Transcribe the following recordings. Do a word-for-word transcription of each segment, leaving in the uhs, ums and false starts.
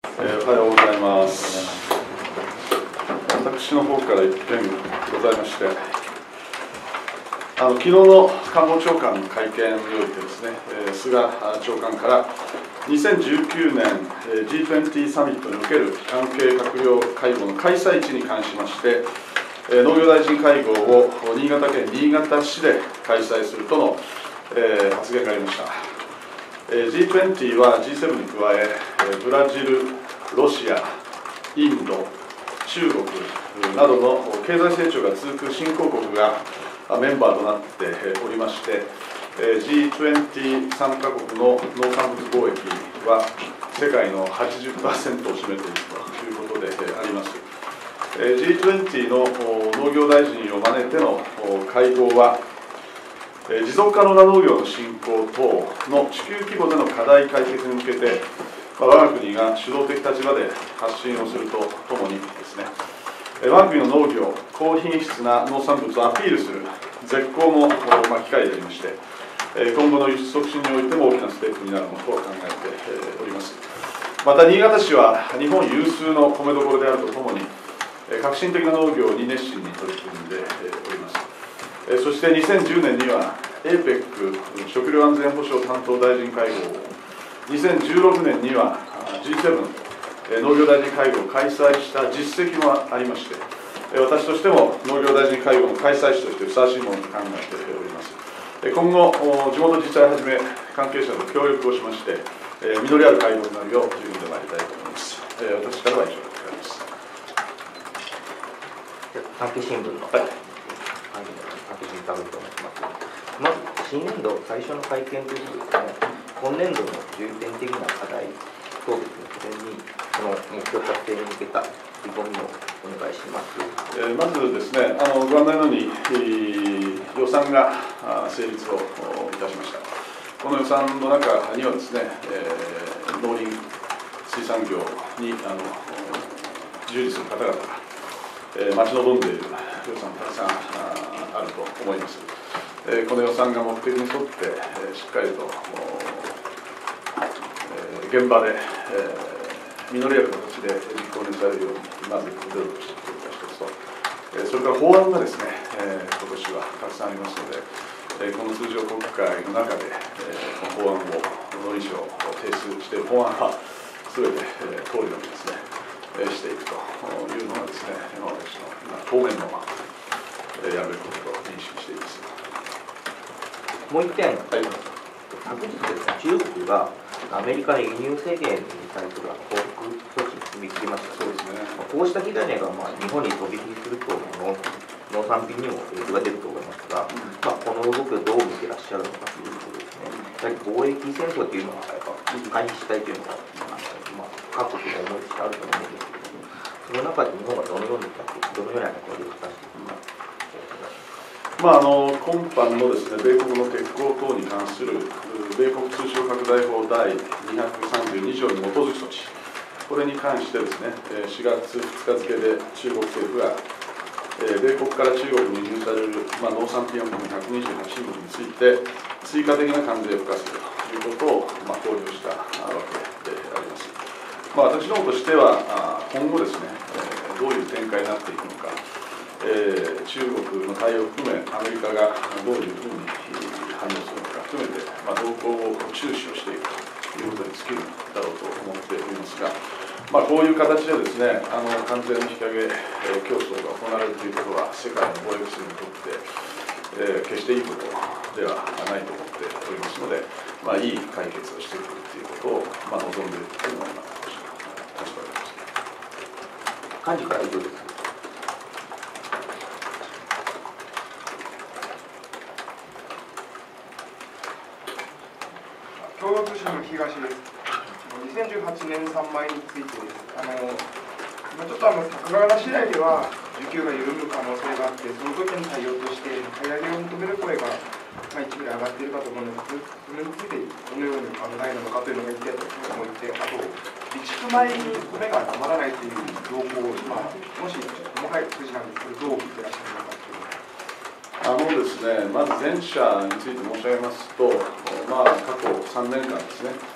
えー、おはようございます。私の方から一点ございまして、あの昨日の官房長官の会見においてですね、えー、菅長官からにせんじゅうきゅうねん ジートゥエンティー サミットにおける関係閣僚会合の開催地に関しまして、えー、農業大臣会合を新潟県新潟市で開催するとの、えー、発言がありました。えー、ジートゥエンティー は ジーセブン に加え、ブラジル、ロシア、インド、中国などの経済成長が続く新興国がメンバーとなっておりまして、ジートゥエンティー 参加国の農産物貿易は世界の はちじゅっパーセント を占めているということであります。ジートゥエンティー の農業大臣を招いての会合は、持続可能な農業の振興等の地球規模での課題解決に向けて、我が国が主導的立場で発信をするとともにですね、我が国の農業、高品質な農産物をアピールする絶好の機会でありまして、今後の輸出促進においても大きなステップになるものと考えております。また、新潟市は日本有数の米どころであるとともに、革新的な農業に熱心に取り組んでおります。そしてにせんじゅうねんには エーペック 食料安全保障担当大臣会合を、にせんじゅうろくねんには ジーセブン 農業大臣会合を開催した実績もありまして、私としても農業大臣会合の開催地としてふさわしいものと考えております。今後、地元自治体をはじめ関係者と協力をしまして、実りある会合になるよう取り組んでまいりたいと思います。私からは以上でございます。 産経新聞の、はい、産経新聞と申します。まず新年度最初の会見ということですね、今年度の重点的な課題等ですね、それにその目標達成に向けた意気込みをお願いします。 えー、まずですね、あのご案内のように、えー、予算が成立をいたしました。この予算の中にはですね、えー、農林水産業にあの従事する方々が、えー、待ち望んでいる予算たくさんあると思います。えー、この予算が目的に沿って、えー、しっかりと、えー、現場で、えー、実りある形で実行にされるようにまず努力していくことが一つと、えー、それから法案がですね、えー、今年はたくさんありますので、えー、この通常国会の中で、えー、この法案を農林省を提出している法案は全て、えー、通るようにですね、えー、していくというのがですね、私の当面の、えー、やるべきことと認識しています。 もう一点、はい、昨日ですね、中国がアメリカの輸入制限に対する報復措置に踏み切りました。 そうですね。 こうした火種がまあ日本に飛び火すると農農産品にも影響が出ると思いますが、うん、まあ、この動きをどう見てらっしゃるのかということですね。やはり貿易戦争というのはやっぱ回避したいというのが、まあ、各国の思いとしてあると思うんですけれども、その中で日本はどのようにどのような役割を果たしていくか。 まあ、あの今般のですね、米国の鉄鋼等に関する米国通商拡大法第にひゃくさんじゅうに条に基づく措置、これに関してですね、しがつふつか付で中国政府が米国から中国に輸入される、まあ、農産品を含むひゃくにじゅうはち品目について追加的な関税を付加するということを、まあ、公表したわけであります。まあ、私どもとしては今後ですね、どういう展開になっていくのか、えー、中国の対応を含めアメリカがどういうふうに反応するのか含めて、まあ、動向を注視をしていくということに尽きるだろうと思っておりますが、まあ、こういう形でですね、あの関税の引き上げ、えー、競争が行われるということは世界の貿易数にとって、えー、決していいことではないと思っておりますので、まあ、いい解決をしていくということを、まあ、望んでいるというのが私の立場であります。 幹事から以上です。 共同通信の東です。にせんじゅうはちねん産米についてです。あの今ちょっとあの作画次第では需給が緩む可能性があって、その時に対応として買い上げを求める声が、まあ、一部で上がっているかと思うのです。それについてどのように考えるのかというのが一点ともう一点、あと備蓄米に米が余らないという動向を今、もし細かい数字なんですけど、どう見てらっしゃるのかという。 あのですね、まず前者について申し上げますと、まあ、過去さんねんかんですね、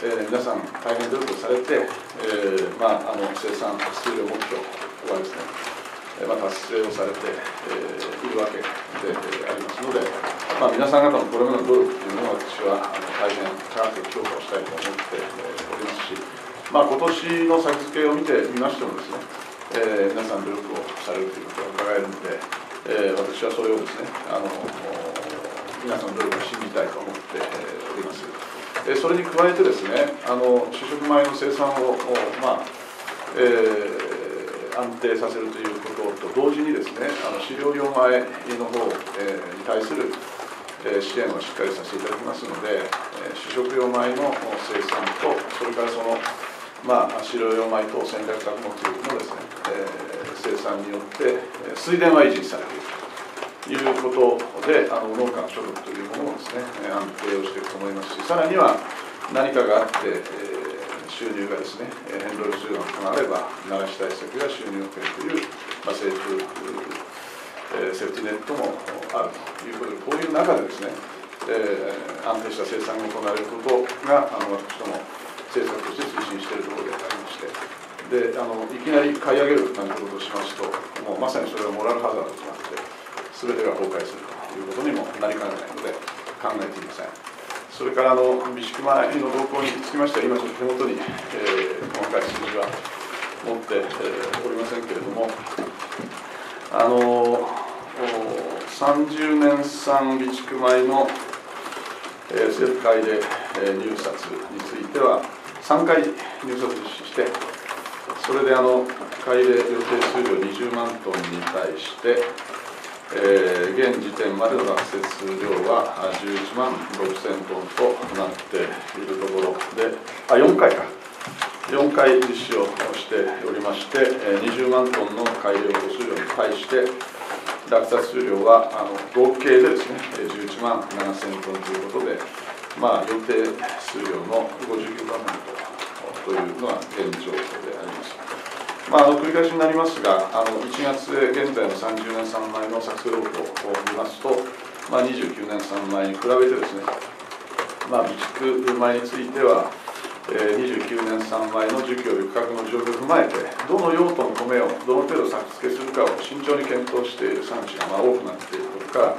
えー、皆さん大変努力をされて、えーまあ、あの生産数量目標はですね、えーまあ、達成をされて、えー、いるわけで、えー、ありますので、まあ、皆さん方のこれまでの努力というのを私はあの大変高く評価をしたいと思って、えー、おりますし、まあ、今年の先付けを見てみましてもですね、えー、皆さん努力をされるということが伺えるので、えー、私はそれをですね、あの皆さんの努力を信じたいと思って、えー、おります。えー、それに加えてですね、あの主食米の生産を、まあえー、安定させるということと同時にですね、あの飼料用米の方、えー、に対する、えー、支援をしっかりさせていただきますので、えー、主食用米の生産と、それからその、まあ、飼料用米と戦略作物のですね、えー、生産によって、えー、水田は維持されているということで、あの農家の所得というものをですね、安定をしていくと思いますし、さらには何かがあって、えー、収入がですね、変動収入があれば、鳴らしたい先が収入を得るという、まあ、セーフ、えー、セーフティネットもあるということで、こういう中でですね、えー、安定した生産が行われることが、あの私ども政策として推進しているところでありまして、であのいきなり買い上げるなんてことをしますと、もうまさにそれはモラルハザードとなって、すべてが崩壊するということにもなりかねないので、考えていません。それからあの備蓄米の動向につきましては、今ちょっと手元に、えー、細かい数字は持って、えー、おりませんけれども、あのさんじゅうねん産備蓄米の、えー、政府会で、えー、入札についてはさんかい入札実施して、それであの買い入れ予定数量にじゅうまんトンに対して、えー、現時点までの落雪量はじゅういちまんろくせんトンとなっているところで、あ、よんかいか、よんかい実施をしておりまして、にじゅうまんトンの買い入れ予定数量に対して、落札数量はあの合計でですね、じゅういちまんななせんトンということで、まあ、予定数量の ごじゅうきゅうパーセント というのが現状であります。まあ、あの繰り返しになりますが、あのいちがつ現在のさんじゅうねん産米の作成動向を見ますと、まあ、にじゅうきゅうねん産米に比べてですね、まあ、備蓄米については、えー、にじゅうきゅうねん産米の需給及び価格の状況を踏まえて、どの用途の米をどの程度作付けするかを慎重に検討している産地がまあ多くなっていることから、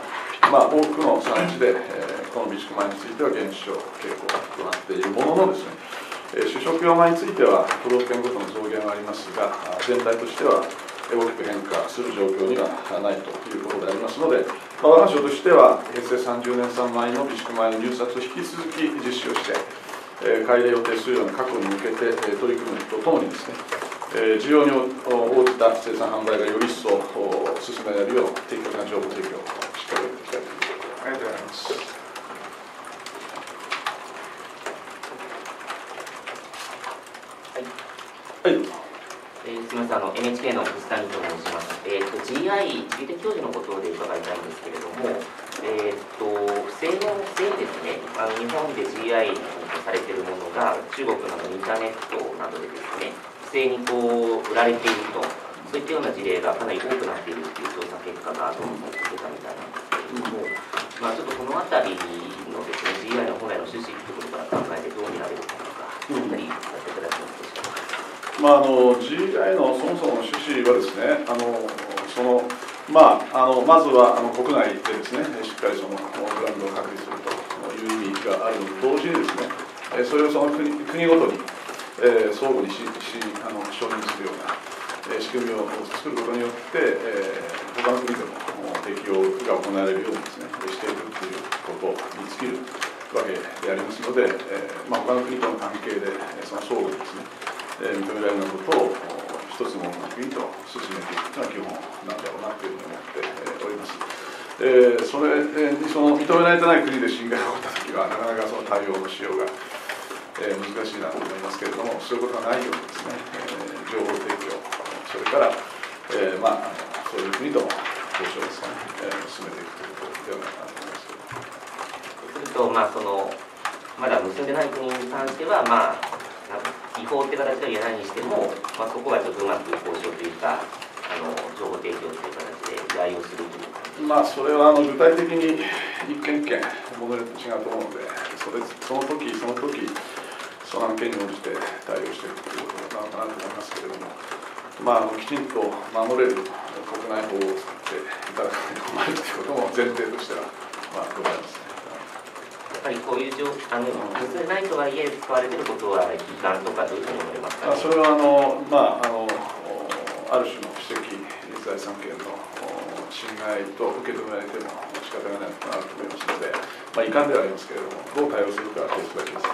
まあ、多くの産地で、えー、この備蓄米については減少傾向となっているもののですね、主食用米については都道府県ごとの増減はありますが、全体としては大きく変化する状況にはないということでありますので、まあ、我が省としては平成さんじゅうねん産米の備蓄米の入札を引き続き実施をして、えー、買い入れ予定数量の確保に向けて、えー、取り組むとともにですね、えー、需要に応じた生産販売がより一層進められるよう的確な情報提供をしっかりやっていきたいということでありがとうございます。はい、 えー、すみません、あの エヌエイチケー の楠谷と申します。えーと、ジーアイ、地理的教授のことで伺いたいんですけれども、えーと、不正の不正にですね、あの日本で ジーアイ とされているものが、中国などのインターネットなどでですね、不正にこう売られていると、そういったような事例がかなり多くなっているという調査結果がどんどん出たみたいなんですけれども、まあ、ちょっとこのあたりのですね、ジーアイ の本来の趣旨ということから考えてどう見られるかとか、そのあたりさせていただきますでしょうか。 まあ、あの ジーアイ のそもそもの趣旨はですね、あのそのまあ、あのまずはあの国内でですね、しっかりそのブランドを確立するという意味があるのと同時にですね、それをその 国, 国ごとに、えー、相互にししあの承認するような、えー、仕組みを作ることによって、えー、他の国でも適用が行われるようにですね、していくということに尽きるわけでありますので、えーまあ、他の国との関係でその相互にですね、認められるようなことを一つの国と進めていくというのは基本なんだろうなというふうに思っております。えー、それにその認められてない国で侵害が起こったときは、なかなかその対応のしようが、えー、難しいなと思いますけれども、そういうことがないようにですね、えー、情報提供、それから、えーまあ、そういう国との交渉ですかね、えー、進めていくということではないかなと思います。 そうすると、まあ、そのまだ結んでない国に関しては、まあ違法って形は言えないにしても、まあ、そこはちょっとうまく交渉というか、あの情報提供という形で代用するという感じ。 まあそれはあの具体的に一件一件モデルと違うと思うので、それその時その時その案件に応じて対応していくということなのかなと思いますけれども、まあ、あのきちんと守れる国内法を作っていただかないと困るということも前提としては、まあ、ございますね。 やっぱりこういう状あの結でないとはいえ使われていることは遺憾とかどういうふうに思いますか、ね。 それはあの、まあ、あのある種の私的財産権の侵害と受け止められても仕方がないかなと思いますので、まあ、遺憾ではありますけれども、どう対応するかはケースバイケース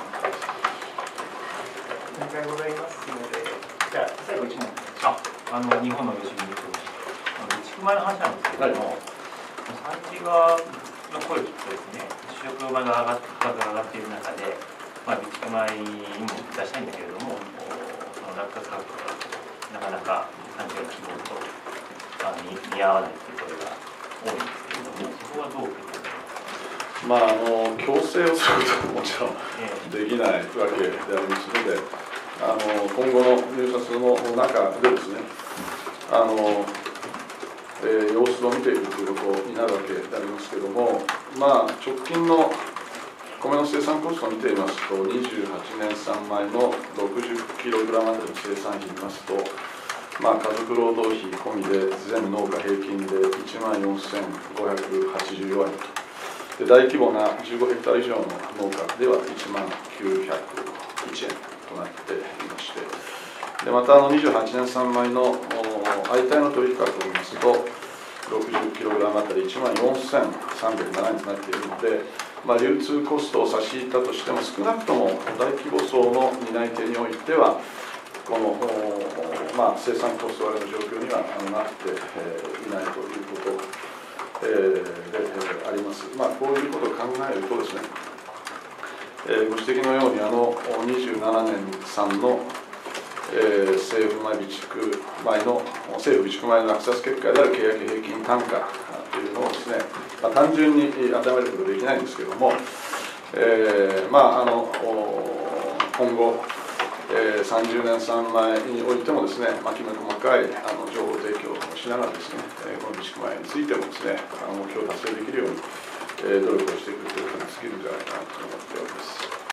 お願いございますので、 じゃあ最後いち問。あ、あの日本の吉見です。あの畜米の話なんですけれども、産地側の声を聞くとですね、主食米が上がっ価格が上がっている中で、まあ備蓄米にも出したいんだけれども、その落札価格がなかなか産地が希望とあ見見合わないという声が多いんですけれども、そこはどう受け止めますか。 まあ、あの強制をすることはもちろんできないわけでありますので、あの今後の入札の中でですね、あの、えー、様子を見ていくということになるわけでありますけれども、まあ、直近の米の生産コストを見てみますと、にじゅうはちねん産米の ろくじゅっキログラム あたりの生産費を見ますと、まあ、家族労働費込みで全農家平均でいちまんよんせんごひゃくはちじゅうよえんと。で大規模なじゅうごヘクタール以上の農家ではいちまんきゅうひゃくいちえんとなっていまして、でまたあのにじゅうはちねん産米の相対の取引価格を見ますと、ろくじゅっキログラム あたりいちまんよんせんさんびゃくななえんとなっているので、まあ、流通コストを差し引いたとしても、少なくとも大規模層の担い手においては、この、まあ、生産コスト割れの状況にはなっていないということ。えー、であります。まあ、こういうことを考えるとですね、えー、ご指摘のようにあのにじゅうななねん産の、えー、政府米備蓄米の政府備蓄米の落札結果である契約平均単価というのをですね、まあ、単純に当てはめることはできないんですけれども、えー、まああの今後えー、さんじゅうねん産米においてもですね、まあ、きめ細かいあの情報提供をしながらですね、えー、この備蓄米についてもですね、あの目標を達成できるように、えー、努力をしていくということに尽きるんじゃないかなと思っております。